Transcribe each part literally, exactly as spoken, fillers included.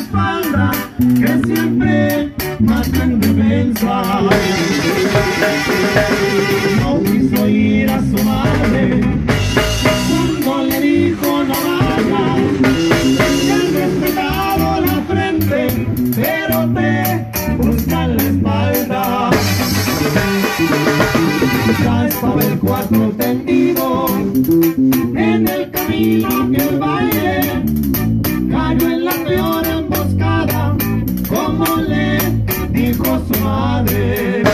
espalda, que siempre mata en defensa. No quiso ir a su madre cuando le dijo no vaya. Te han respetado la frente, pero te buscan la espalda. Ya estaba el cuatro tendido en el camino que el baile cayó en la peor emboscada, como le dijo su madre.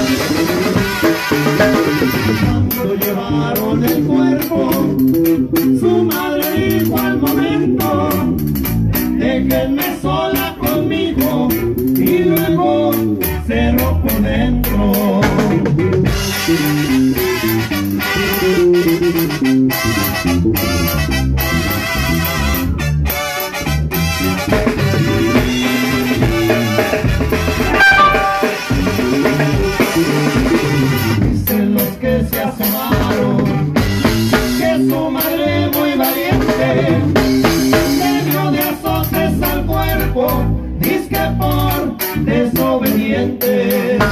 Cuando llevaron el cuerpo, su madre dijo al momento: déjenme sola conmigo, y luego cerró por dentro. Dicen los que se asomaron que su madre muy valiente le dio de azotes al cuerpo, dizque por desobediente.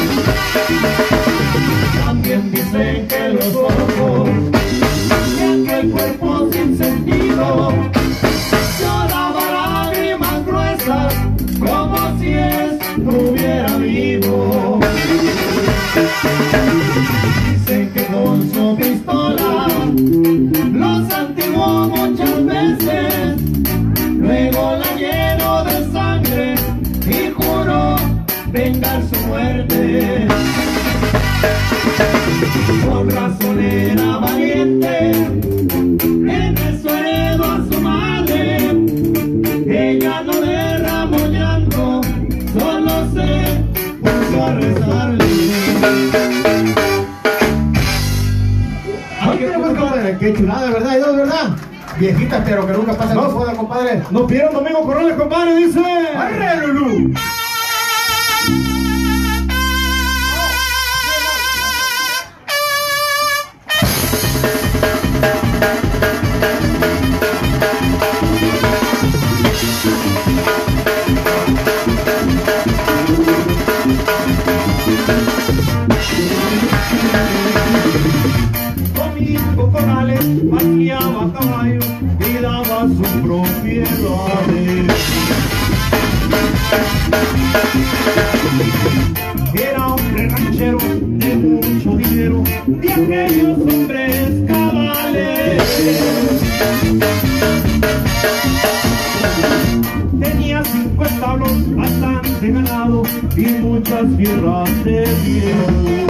También dicen que los ojos y aquel cuerpo sin sentido lloraba lágrimas gruesas, como si estuviera vivo. Dicen que con su pistola los antiguó muchas veces, luego la llenó de sangre y juró vengar su muerte. Con razón era valiente, en eso heredó a su madre. Ella no derramó llanto, solo se puso a rezarle. Ay, qué, compadre, qué chulada, de verdad, de verdad. Viejita, pero que nunca pasa no, foda, compadre. Nos pidieron Domingo Corrales, compadre, dice. ¡Arre, Lulú! Domingo Corrales paseaba a caballo y daba sus propiedades. Era hombre ranchero de mucho dinero, de aquellos hombres cabales. Tenía cinco establos, bastante ganado y muchas tierras de bien.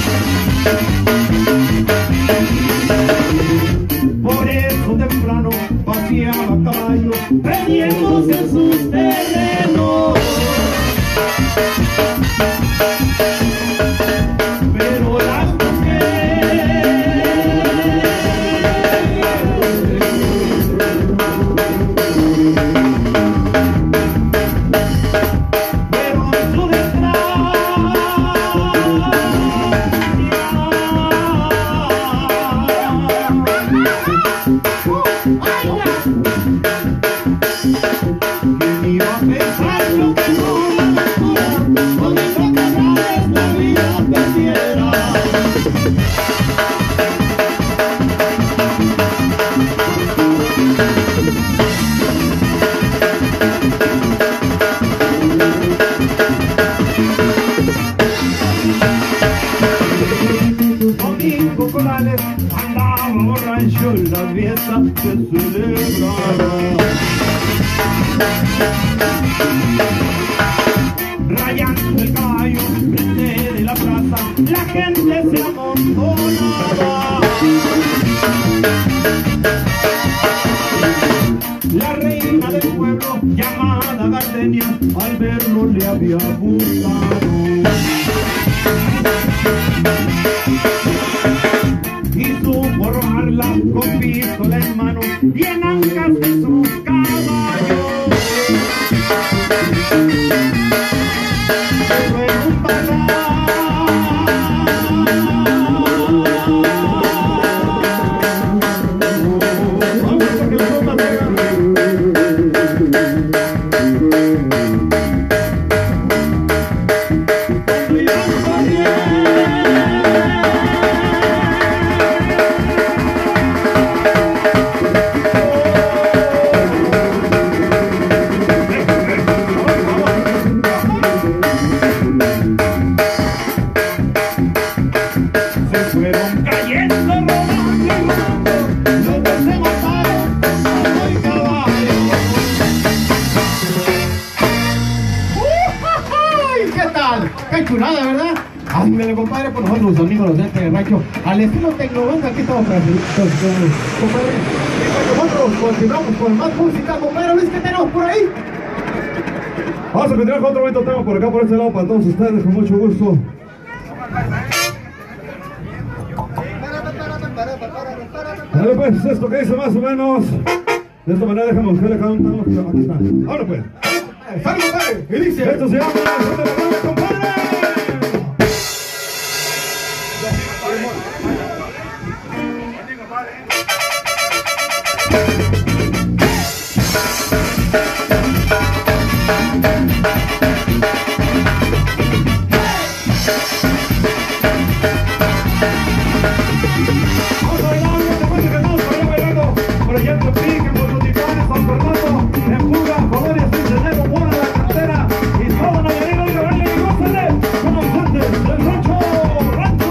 Por eso temprano paseaba a caballo, perdiéndose en sus terrenos. Pero las Domingo Corrales andaba borracho en la fiesta se celebraba. Rayando el caballo frente de la plaza, la gente se amontonaba. La reina del pueblo, llamada Gardenia, al verlo le había gustado. Y supo robarla con pistola en mano y en ancas de su caballo. Pero en un bazar vamos a que lo ¡Qué chulada, ¿verdad? Ándale, compadre, por nosotros los amigos los de este rancho, al estilo Tecnobanca, aquí estamos para compadre. Y pues nosotros continuamos con más música, compadre. ¿Ves qué tenemos por ahí? Vamos a continuar con otro bonito tema por acá, por este lado, para todos ustedes, con mucho gusto. Dale pues, esto que dice más o menos. De esta manera dejamos que le cantamos. Aquí está. Ahora pues. ¡Salud, compadre! ¿Qué dice? Esto se llama "Son de Verdad, compadre". Vamos bailando, te cuento que estamos por allá bailando. Por allá en Tepic, en Bototitlán, San Fernando, en Puga, Colonias, Cincelejo, Mora, La Cantera y todo Nayarit. Oiga, baile y gózale con los gentes del rancho, rancho,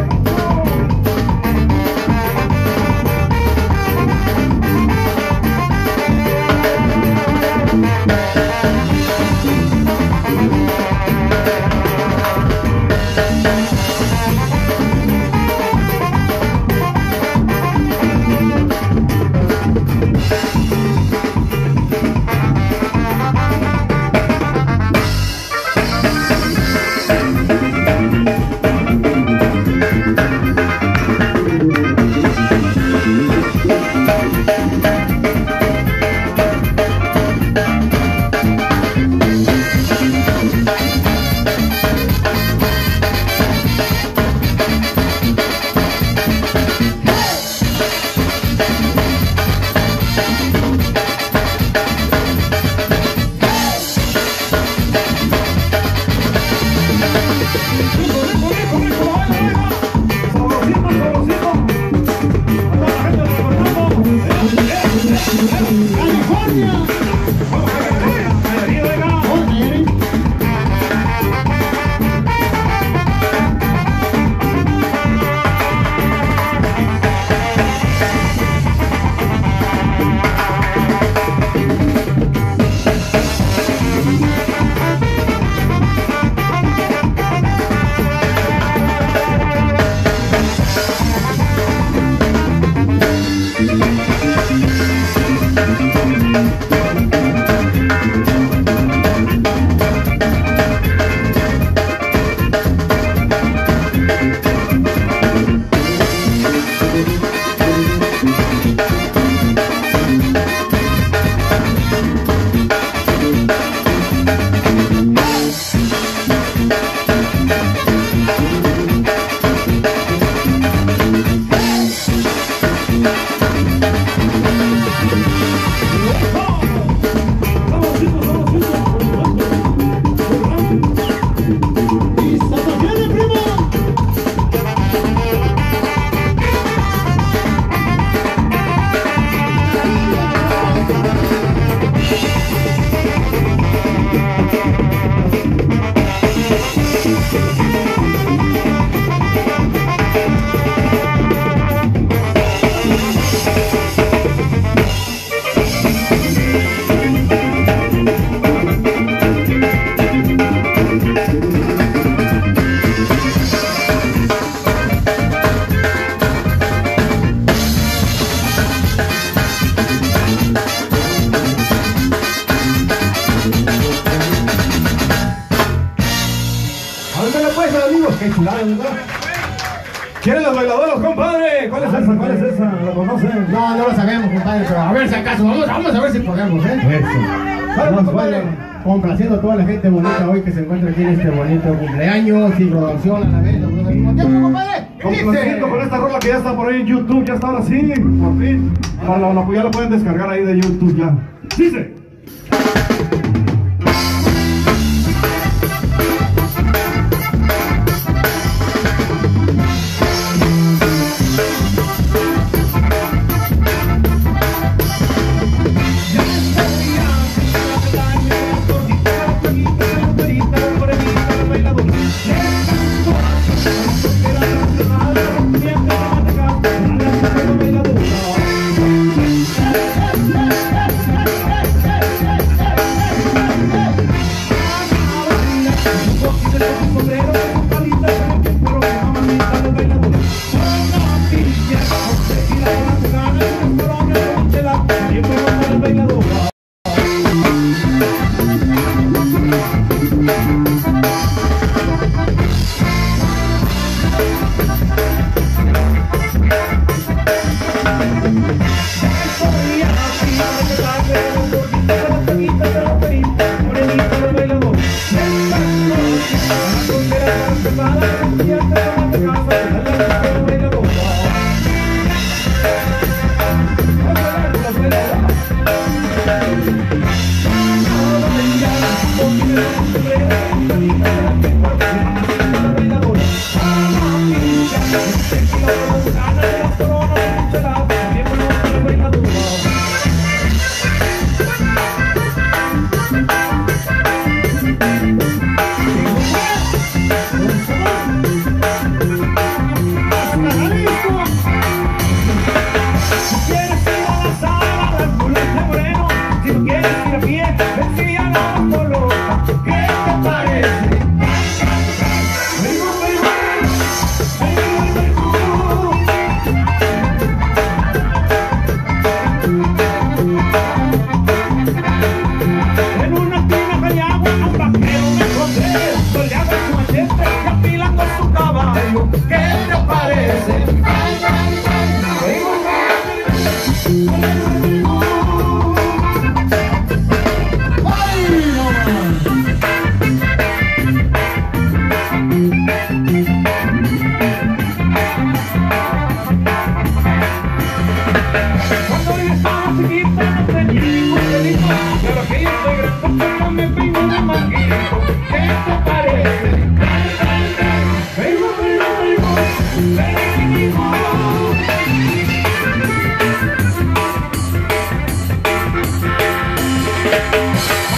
¿Quieren los bailadores, compadre? ¿Cuál es esa? ¿Cuál es esa? ¿La conocen? No, no lo sabemos, compadre, pero a ver si acaso, vamos, vamos a ver si podemos, ¿eh? Eso. Vamos, compadre, complaciendo a toda la gente bonita hoy que se encuentra aquí en este bonito cumpleaños y producción a la vez, al mismo tiempo, compadre. Complaciendo con esta rola que ya está por ahí en YouTube, ya está ahora sí, por fin. Para la, la, ya la pueden descargar ahí de YouTube ya. Dice.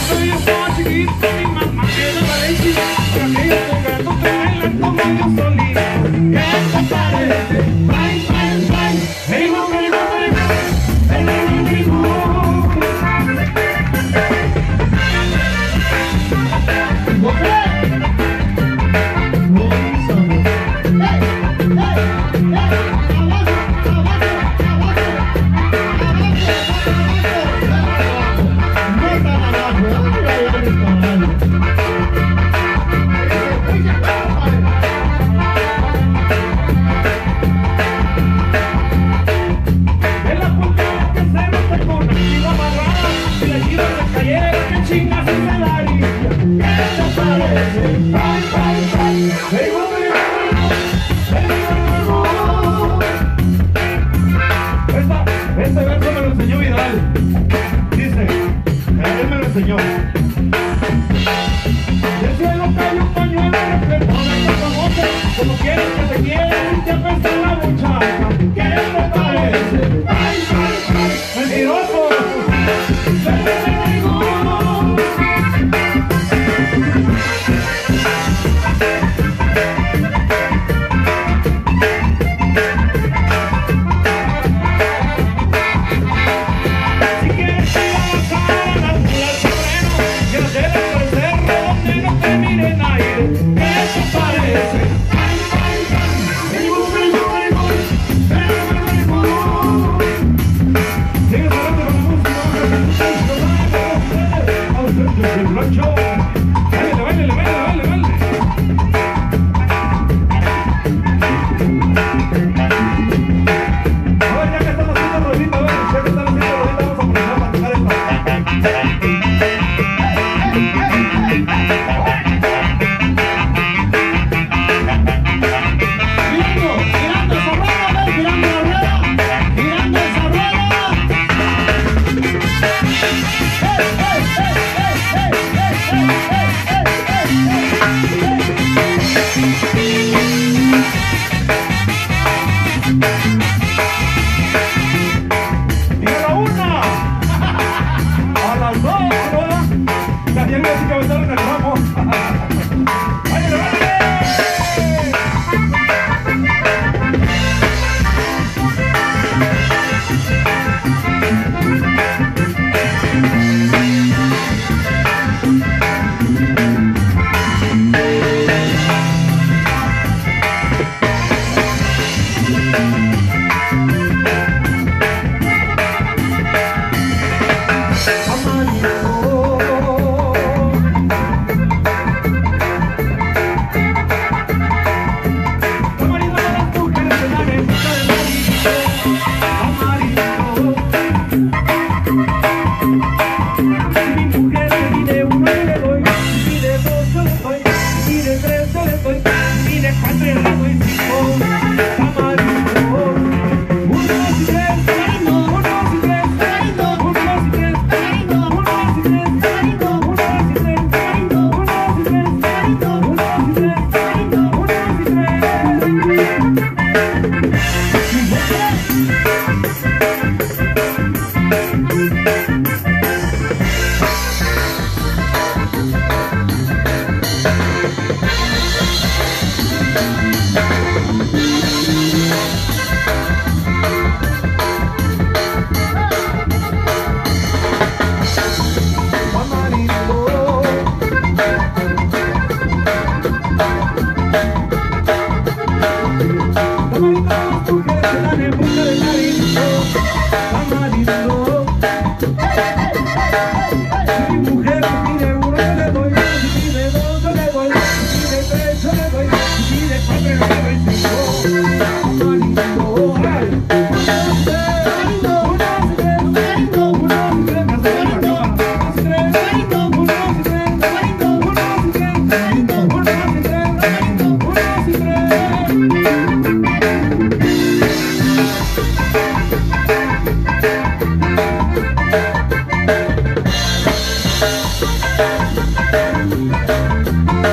Cuando yo estaba chiquito, mi mamá me daba leche, pero aquellos juguetes que bailan como yo solito. ¿Qué te parece? Bye, bye, bye. Hey, no, hey, no, hey, no, hey, no, hey, no. Este verso me lo enseñó Vidal. Dice, él me lo enseñó. Del cielo cae un pañuelo reflectado en la famosa. Como quieres que te quiera y te apesta la muchacha. ¿Qué te parece? ¡Ay, ay, ay! ¡Mentiroso!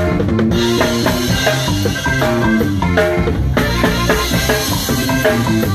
Thank you.